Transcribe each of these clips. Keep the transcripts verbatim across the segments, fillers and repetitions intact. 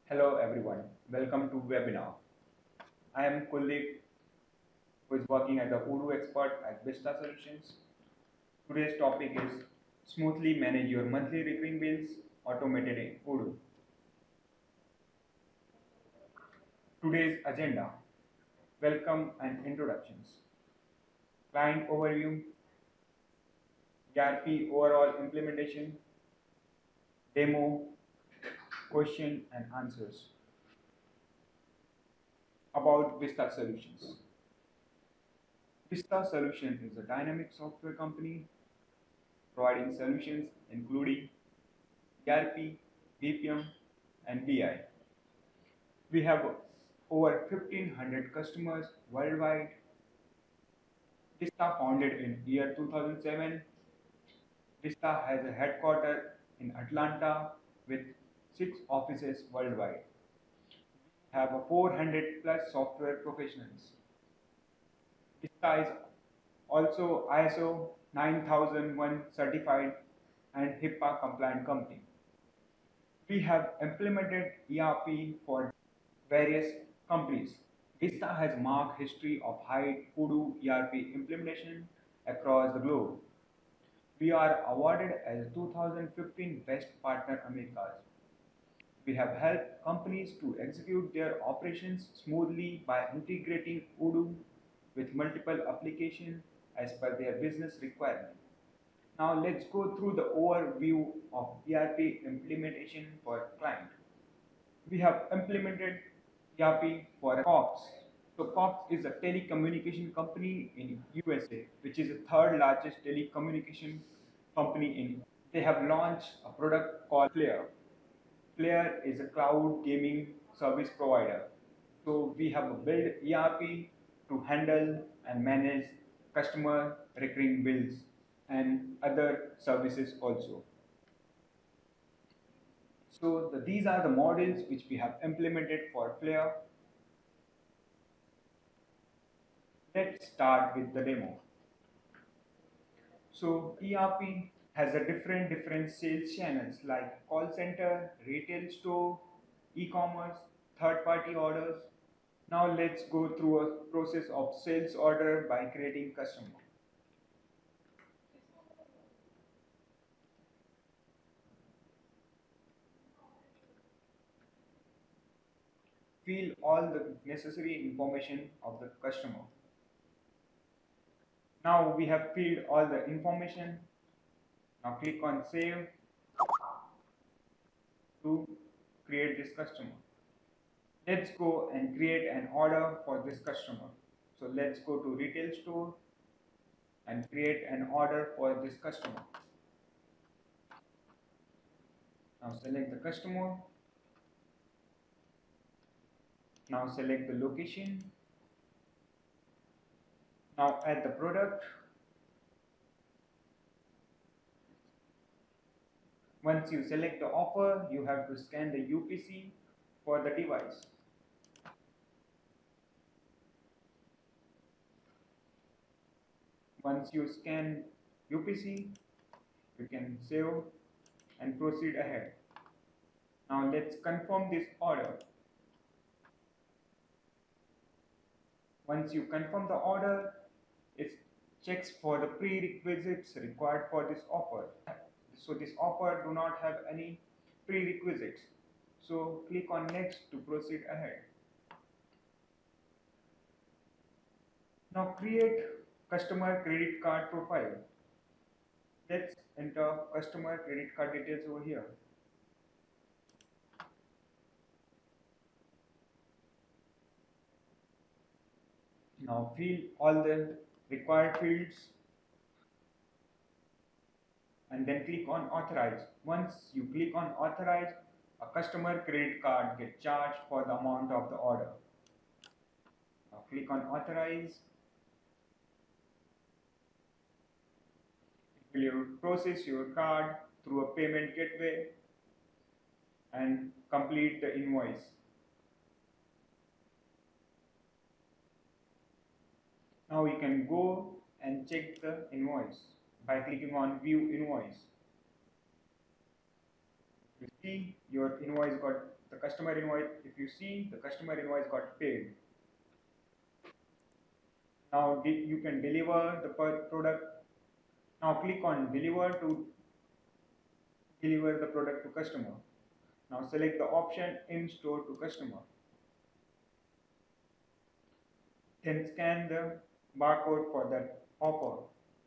Hello everyone, welcome to webinar. I am Kuldeep, who is working as a Odoo expert at Vista Solutions. Today's topic is smoothly manage your monthly recurring bills automated in Odoo. Today's agenda: welcome and introductions, client overview, E R P overall implementation, demo, question and answers. About Vista Solutions. Vista Solutions is a dynamic software company providing solutions including E R P, B P M, and B I. We have over fifteen hundred customers worldwide. Vista founded in year two thousand seven. Vista has a headquarters in Atlanta with six offices worldwide. We have four hundred plus software professionals. Vista is also I S O nine thousand one certified and HIPAA compliant company. We have implemented E R P for various companies. Vista has marked history of high Odoo E R P implementation across the globe. We are awarded as two thousand fifteen Best Partner Americas. We have helped companies to execute their operations smoothly by integrating Odoo with multiple applications as per their business requirement. Now let's go through the overview of E R P implementation for client. We have implemented E R P for Cox. So Cox is a telecommunication company in U S A, which is the third largest telecommunication company in. They have launched a product called Flare. Flare is a cloud gaming service provider. So we have built E R P to handle and manage customer recurring bills and other services also. So the, these are the models which we have implemented for Flare. Let's start with the demo. So E R P has a different different sales channels like call center, retail store, e-commerce, third party orders. Now let's go through a process of sales order by creating customer. Fill all the necessary information of the customer. Now we have filled all the information. Now click on save to create this customer. Let's go and create an order for this customer. So let's go to retail store and create an order for this customer. Now select the customer. Now select the location. Now add the product. Once you select the offer, you have to scan the U P C for the device. Once you scan U P C, you can save and proceed ahead. Now let's confirm this order. Once you confirm the order, it checks for the prerequisites required for this offer. So this offer do not have any prerequisites. So click on next to proceed ahead. Now create customer credit card profile. Let's enter customer credit card details over here. Now fill all the required fields and then click on authorize. Once you click on authorize, a customer credit card gets charged for the amount of the order. Now click on authorize. It will process your card through a payment gateway and complete the invoice. Now you can go and check the invoice by clicking on view invoice. You see your invoice got the customer invoice, if you see, the customer invoice got paid. Now you can deliver the product. Now click on deliver to deliver the product to customer. Now select the option in store to customer. Then scan the barcode for that offer.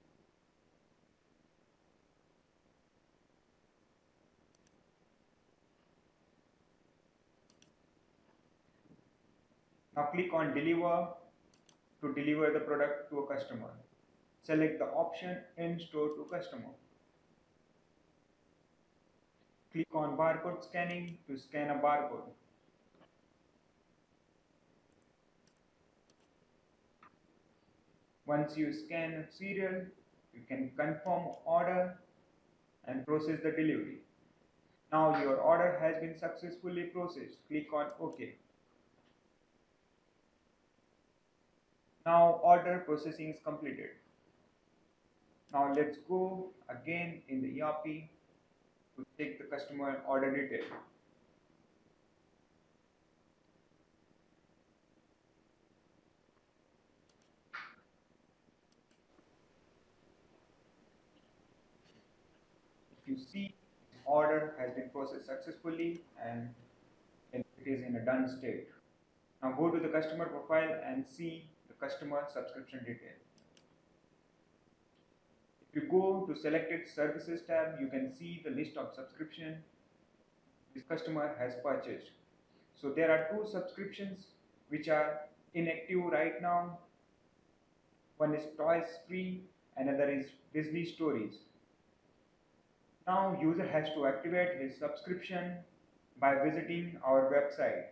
Now click on deliver to deliver the product to a customer. Select the option in store to customer. Click on barcode scanning to scan a barcode. Once you scan a serial, you can confirm order and process the delivery. Now your order has been successfully processed. Click on OK. Now order processing is completed. Now let's go again in the E R P to check the customer order detail. If you see, order has been processed successfully and it is in a done state. Now go to the customer profile and see the customer subscription detail. If you go to selected services tab, you can see the list of subscription this customer has purchased. So there are two subscriptions which are inactive right now. One is Toys Free, another is Disney Stories. Now user has to activate his subscription by visiting our website.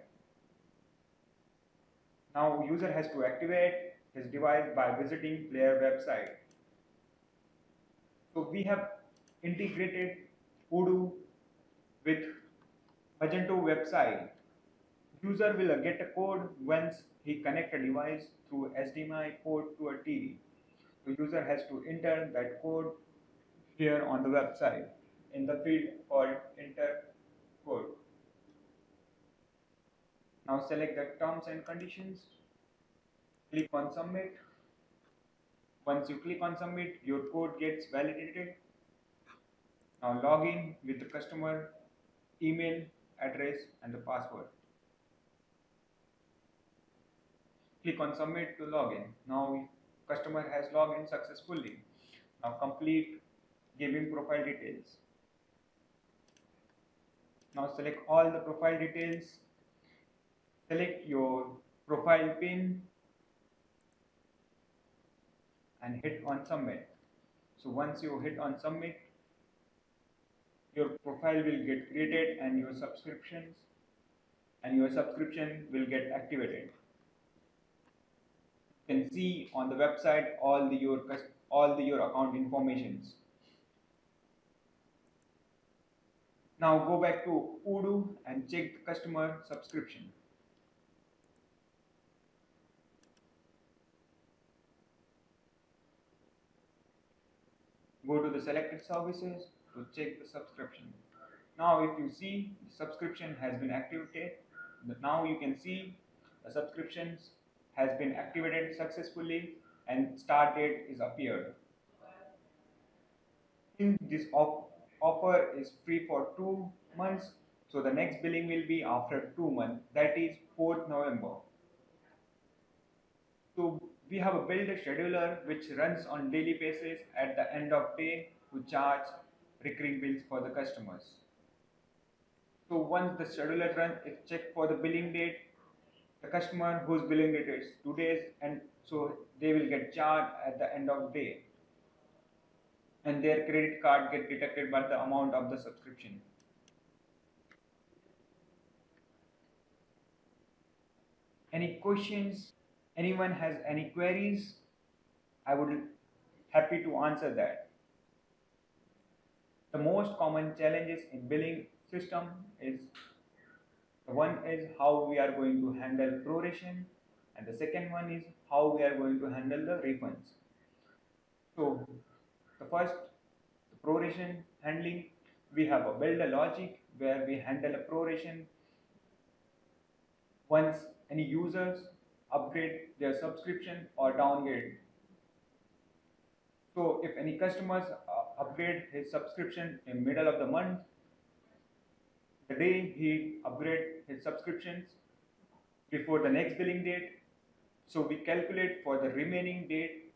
Now user has to activate his device by visiting Player website. So we have integrated Odoo with Magento website. User will get a code once he connect a device through H D M I port to a T V. So user has to enter that code here on the website in the field called enter code. Now select the terms and conditions. Click on submit. Once you click on submit, your code gets validated. Now log in with the customer email address and the password. Click on submit to login. Now customer has logged in successfully. Now complete gaming profile details. Now select all the profile details. Select your profile pin and hit on submit. So once you hit on submit, your profile will get created and your subscriptions and your subscription will get activated. You can see on the website all the your all the your account informations. Now go back to Odoo and check the customer subscription. Go to the selected services to check the subscription. Now if you see the subscription has been activated, now you can see the subscriptions has been activated successfully and start date is appeared. Since this off offer is free for two months, so the next billing will be after two months, that is fourth November. So we have a build a scheduler which runs on daily basis at the end of day to charge recurring bills for the customers. So once the scheduler runs, it check for the billing date, the customer whose billing date is two days, and so they will get charged at the end of day, and their credit card get deducted by the amount of the subscription. Any questions? Anyone has any queries? I would happy to answer that. The most common challenges in billing system is the one is how we are going to handle proration, and the second one is how we are going to handle the refunds. So the first, the proration handling, we have a build a logic where we handle a proration once any users upgrade their subscription or downgrade. So if any customers uh, upgrade his subscription in middle of the month, the day he upgrade his subscriptions before the next billing date, so we calculate for the remaining date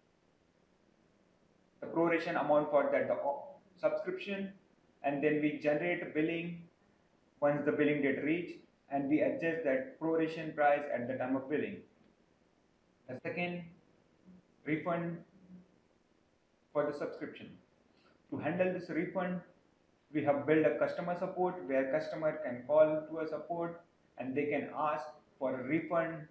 the proration amount for that the subscription, and then we generate a billing once the billing date reach, and we adjust that proration price at the time of billing. The second, refund for the subscription. To handle this refund, we have built a customer support where customer can call to a support and they can ask for a refund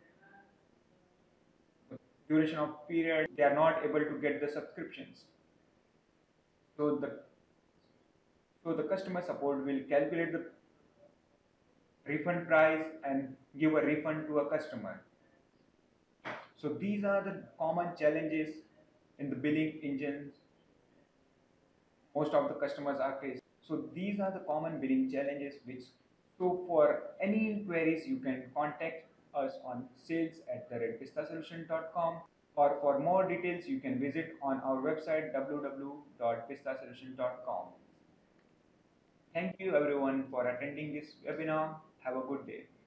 duration of period they are not able to get the subscriptions. So the so the customer support will calculate the refund price and give a refund to a customer. So these are the common challenges in the billing engines most of the customers are facing. So these are the common billing challenges which, so for any queries you can contact us on sales at the red pista solution dot com, or for more details you can visit on our website w w w dot pista solution dot com. Thank you everyone for attending this webinar. Have a good day.